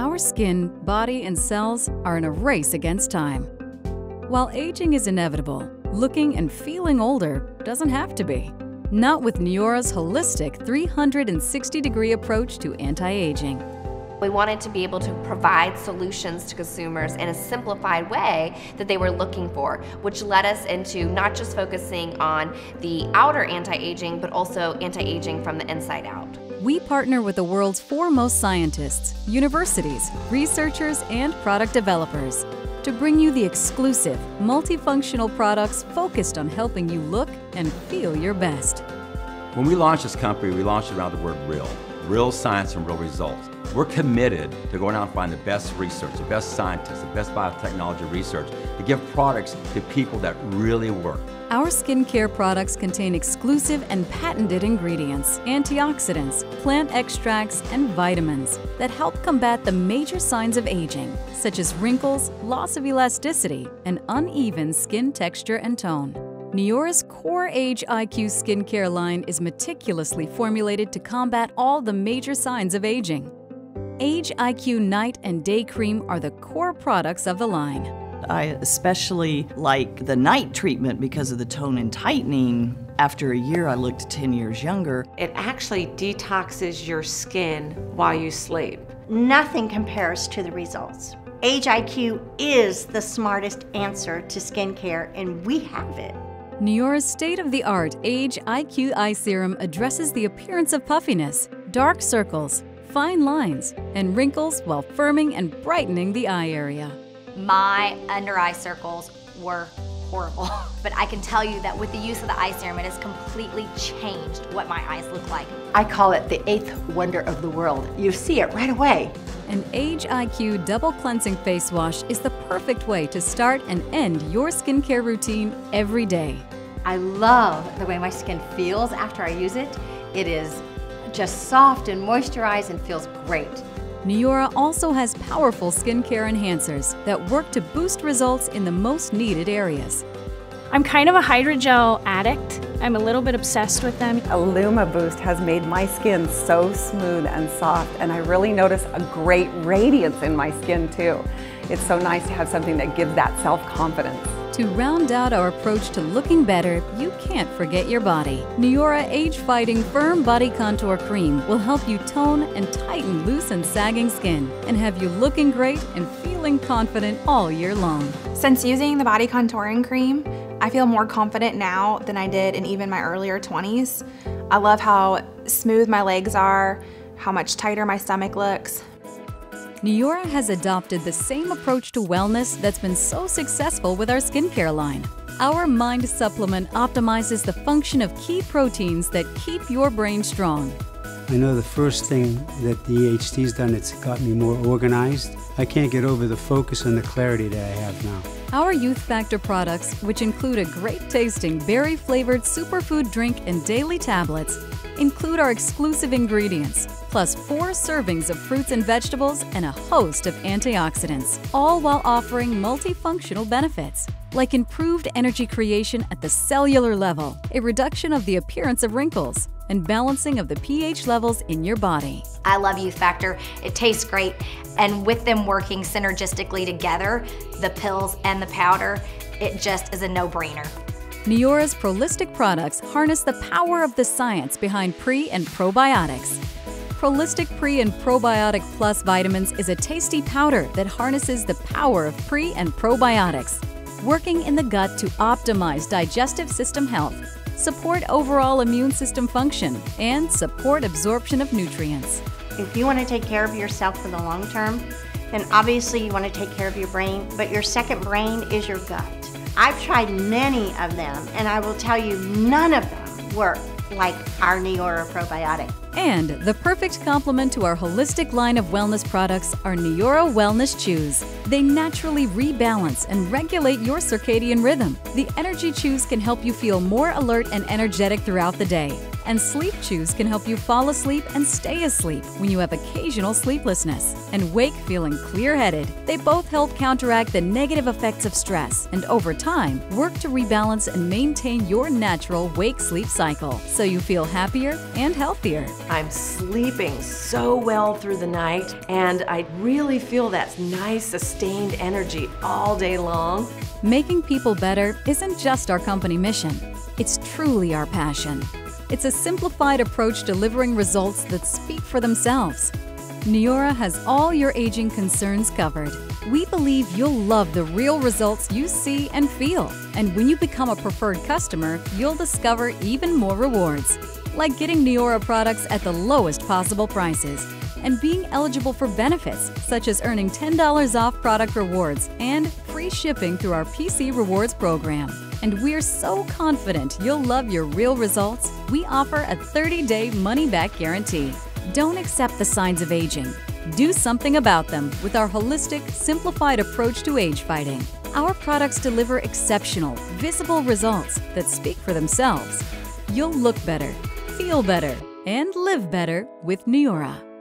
Our skin, body, and cells are in a race against time. While aging is inevitable, looking and feeling older doesn't have to be. Not with Neora's holistic 360-degree approach to anti-aging. We wanted to be able to provide solutions to consumers in a simplified way that they were looking for, which led us into not just focusing on the outer anti-aging, but also anti-aging from the inside out. We partner with the world's foremost scientists, universities, researchers, and product developers to bring you the exclusive, multifunctional products focused on helping you look and feel your best. When we launched this company, we launched around the word real. Real science and real results. We're committed to going out and find the best research, the best scientists, the best biotechnology research to give products to people that really work. Our skincare products contain exclusive and patented ingredients, antioxidants, plant extracts, and vitamins that help combat the major signs of aging, such as wrinkles, loss of elasticity, and uneven skin texture and tone. Neora's Core Age IQ skincare line is meticulously formulated to combat all the major signs of aging. Age IQ Night and Day Cream are the core products of the line. I especially like the night treatment because of the tone and tightening. After a year, I looked 10 years younger. It actually detoxes your skin while you sleep. Nothing compares to the results. Age IQ is the smartest answer to skincare, and we have it. Neora's state-of-the-art Age IQ Eye Serum addresses the appearance of puffiness, dark circles, fine lines, and wrinkles while firming and brightening the eye area. My under eye circles were horrible, but I can tell you that with the use of the eye serum, it has completely changed what my eyes look like. I call it the 8th wonder of the world. You see it right away. An Age IQ Double Cleansing Face Wash is the perfect way to start and end your skincare routine every day. I love the way my skin feels after I use it. It is just soft and moisturized and feels great. Neora also has powerful skincare enhancers that work to boost results in the most needed areas. I'm kind of a hydrogel addict. I'm a little bit obsessed with them. Illuma Boost has made my skin so smooth and soft, and I really notice a great radiance in my skin too. It's so nice to have something that gives that self-confidence. To round out our approach to looking better, you can't forget your body. Neora Age-Fighting Firm Body Contour Cream will help you tone and tighten loose and sagging skin and have you looking great and feeling confident all year long. Since using the body contouring cream, I feel more confident now than I did in even my earlier 20s. I love how smooth my legs are, how much tighter my stomach looks. Neora has adopted the same approach to wellness that's been so successful with our skincare line. Our Mind Supplement optimizes the function of key proteins that keep your brain strong. I know the first thing that the EHT's done, it's got me more organized. I can't get over the focus and the clarity that I have now. Our Youth Factor products, which include a great-tasting berry-flavored superfood drink and daily tablets, include our exclusive ingredients, plus 4 servings of fruits and vegetables and a host of antioxidants, all while offering multifunctional benefits, like improved energy creation at the cellular level, a reduction of the appearance of wrinkles, and balancing of the pH levels in your body. I love Youth Factor. It tastes great, and with them working synergistically together, the pills and the powder, it just is a no-brainer. Neora's Prolistic products harness the power of the science behind pre- and probiotics. Prolistic Pre and Probiotic Plus Vitamins is a tasty powder that harnesses the power of pre- and probiotics, working in the gut to optimize digestive system health, support overall immune system function, and support absorption of nutrients. If you want to take care of yourself for the long term, then obviously you want to take care of your brain, but your second brain is your gut. I've tried many of them, and I will tell you none of them work like our Neora probiotic. And the perfect complement to our holistic line of wellness products are Neora Wellness Chews. They naturally rebalance and regulate your circadian rhythm. The Energy Chews can help you feel more alert and energetic throughout the day, And Sleep Chews can help you fall asleep and stay asleep when you have occasional sleeplessness, and wake feeling clear-headed. They both help counteract the negative effects of stress and over time work to rebalance and maintain your natural wake-sleep cycle so you feel happier and healthier. I'm sleeping so well through the night, and I really feel that nice sustained energy all day long. Making people better isn't just our company mission. It's truly our passion. It's a simplified approach delivering results that speak for themselves. Neora has all your aging concerns covered. We believe you'll love the real results you see and feel. And when you become a preferred customer, you'll discover even more rewards, like getting Neora products at the lowest possible prices and being eligible for benefits such as earning $10 off product rewards and free shipping through our PC Rewards program. And we're so confident you'll love your real results, we offer a 30-day money-back guarantee. Don't accept the signs of aging. Do something about them with our holistic, simplified approach to age fighting. Our products deliver exceptional, visible results that speak for themselves. You'll look better, feel better, and live better with Neora.